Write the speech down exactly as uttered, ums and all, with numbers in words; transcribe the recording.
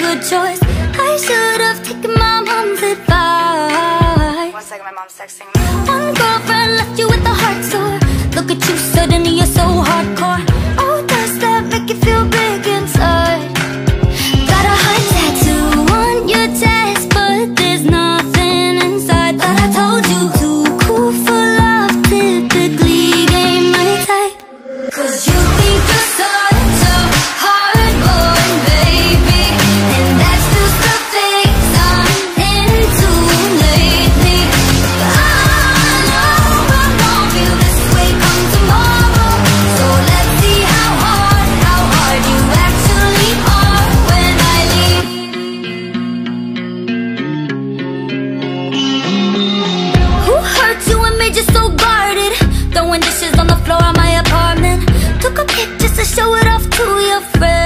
good choice. I should have taken my mom's advice. One second, my mom's texting me. One girlfriend left you with a heart sore. Look at you, suddenly you're so hardcore. Oh, does that make you feel big inside? Got a heart tattoo on your chest, but there's nothing inside. Thought I told you, too cool for love, typically ain't my type. Cause you think you're such a hard boy, baby, and that's just the things I'm into lately. I know I won't feel this way come tomorrow, so let's see how hard, how hard you actually are when I leave. Who hurt you and made you so guarded? Throwing dishes on the floor of my apartment. Took a pic just to show it off to your friends.